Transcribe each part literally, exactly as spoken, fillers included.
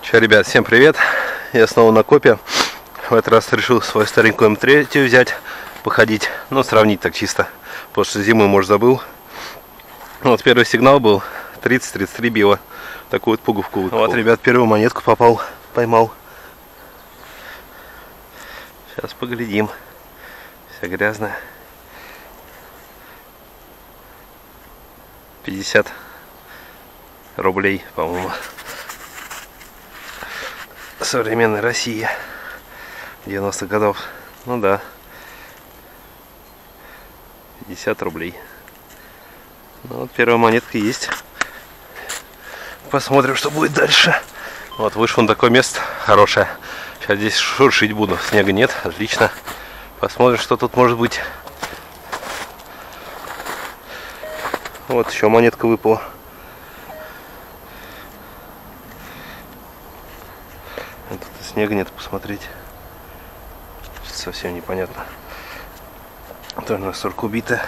Че, ребят, всем привет! Я снова на копе. В этот раз решил свою старенькую эм три взять, походить, ну, сравнить так чисто. После зимы, может, забыл. Вот первый сигнал был тридцать тридцать три било. Такую вот пуговку выкопал. Вот, ребят, первую монетку попал, поймал. Сейчас поглядим. Вся грязная. пятьдесят рублей, по-моему. Современной России девяностых годов. Ну да, пятьдесят рублей. Ну, вот первая монетка есть. Посмотрим, что будет дальше. Вот вышел на такое место хорошее. Сейчас здесь шуршить буду. Снега нет, отлично. Посмотрим, что тут может быть. Вот еще монетка выпала. Тут снега нет, посмотреть. Совсем непонятно. Тоже настолько убитая.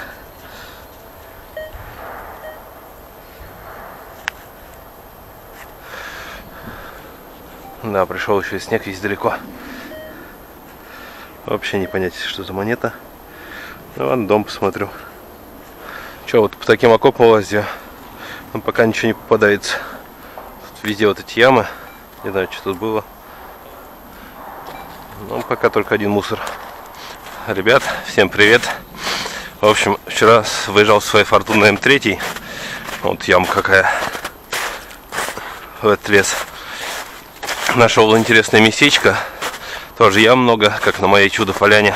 Да, пришел еще и снег, есть далеко. Вообще не понять, что за монета. Ну ладно, дом посмотрю. Че, вот по таким окопам лазю, но пока ничего не попадается. Тут везде вот эти ямы. Не знаю, что тут было. Ну, пока только один мусор. Ребят, всем привет. В общем, вчера выезжал в своей Фортуне эм три. Вот ямка какая. В этот лес. Нашел интересное местечко. Тоже ям много, как на моей чудо-поляне.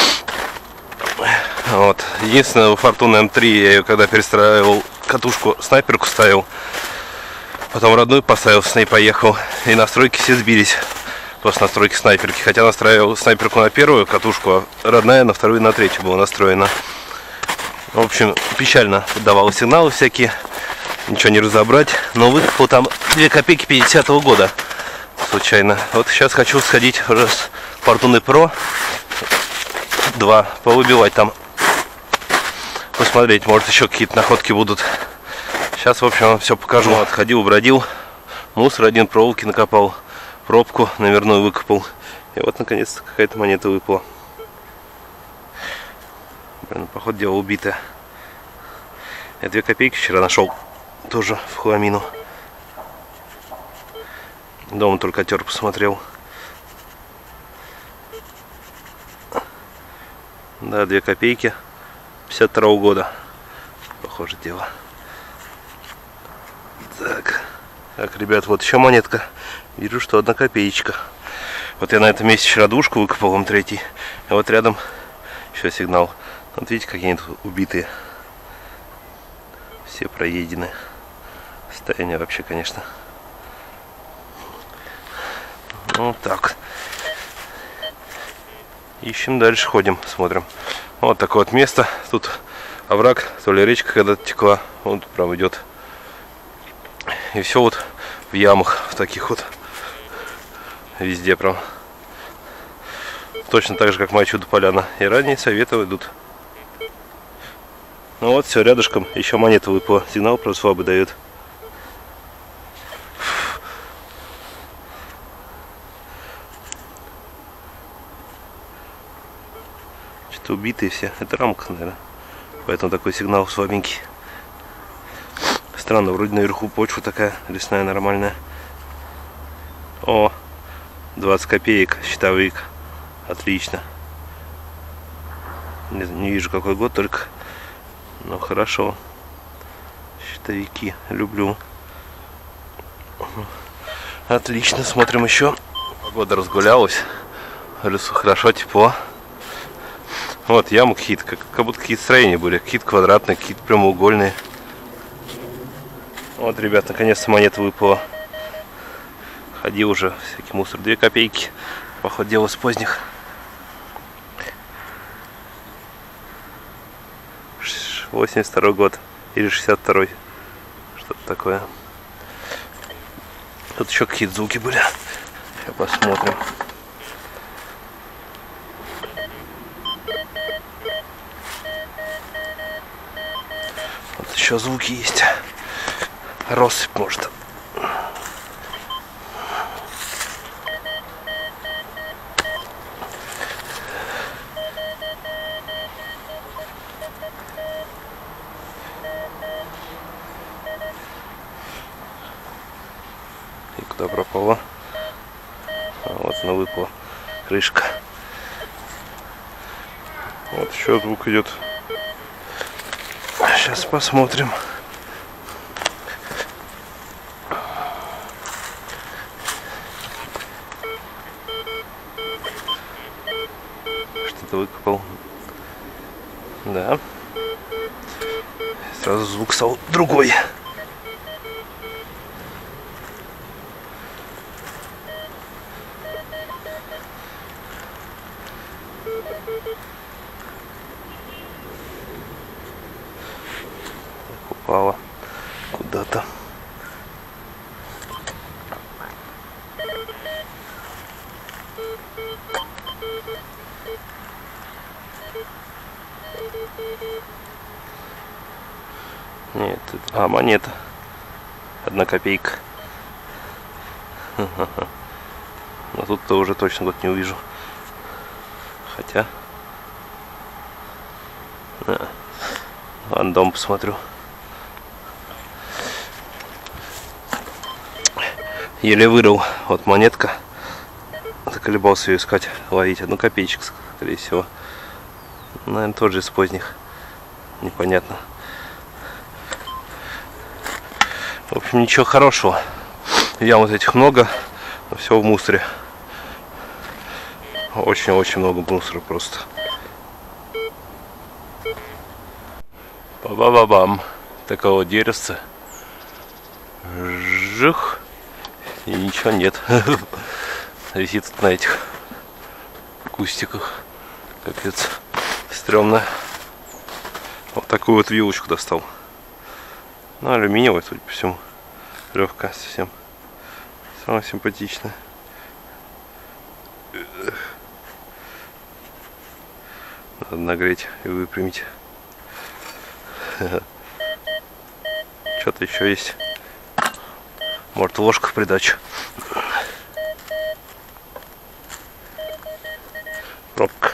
Вот. Единственное, у Фортуны эм три я ее когда перестраивал, катушку, снайперку ставил. Потом родную поставил, с ней поехал. И настройки все сбились. После настройки снайперки. Хотя настраивал снайперку на первую катушку, а родная на вторую и на третью была настроена. В общем, печально подавал сигналы всякие. Ничего не разобрать. Но выкопал там две копейки пятидесятого года. Случайно. Вот сейчас хочу сходить уже с Фортуны Про два повыбивать там. Посмотреть, может еще какие-то находки будут. Сейчас, в общем, вам все покажу. Отходил, бродил. Мусор один, проволоки накопал. Пробку номерную выкопал. И вот, наконец-то, какая-то монета выпала. Блин, походу, дело убитое. Я две копейки вчера нашел. Тоже в хламину. Дома только тер, посмотрел. Да, две копейки. пятьдесят второго года. Похоже дело. Так. Так, ребят, вот еще монетка. Вижу, что одна копеечка. Вот я на этом месте вчера двушку выкопал, эм три. И вот рядом еще сигнал. Вот видите, какие они тут убитые. Все проедены. Состояние вообще, конечно. Вот так. Ищем дальше, ходим, смотрим. Вот такое вот место. Тут овраг, то ли речка когда-то текла. Вот прям идет. И все вот в ямах, в таких вот. Везде прям. Точно так же, как моя чудо-поляна. И ранние советы идут. Ну вот, все, рядышком еще монета выпала. Сигнал про слабый дает. Что-то убитые все. Это рамка, наверное. Поэтому такой сигнал слабенький. Странно, вроде наверху почва такая лесная, нормальная. О, двадцать копеек, щитовик. Отлично. Не, не вижу какой год только. Но хорошо. Щитовики люблю. Отлично, смотрим еще. Погода разгулялась. В лесу хорошо, тепло. Вот ямы какие-то, как, как будто какие-то строения были. Какие-то квадратные, какие-то прямоугольные. Вот, ребят, наконец-то монета выпала. Ходил уже, всякий мусор. Две копейки. Походу, дело с поздних. восемьдесят второй год. Или шестьдесят второй. Что-то такое. Тут еще какие-то звуки были. Сейчас посмотрим. Вот еще звуки есть. Россыпь, может. И куда пропала? А вот она выпала. Крышка. Вот еще звук идет. Сейчас посмотрим. Что-то выкопал. Да. Сразу звук стал другой. Упала куда-то. Нет, это... а, монета. Одна копейка. Но тут-то уже точно вот не увижу. Хотя... А. Ладно, дом посмотрю. Еле вырыл. Вот монетка. Заколебался ее искать, ловить. Одну копеечку, скорее всего. Наверное, тот же из поздних. Непонятно. В общем, ничего хорошего. Ям вот этих много, но все в мусоре. Очень-очень много мусора просто. Ба-ба-ба-бам. Такого деревца. Жух. И ничего нет. Висит тут на этих кустиках. Капец. Стрёмно. Вот такую вот вилочку достал. Ну, алюминиевая, судя по всему. Легкая совсем. Самая симпатичная. Надо нагреть и выпрямить. Что-то еще есть. Может, ложка в придачу. Пробка.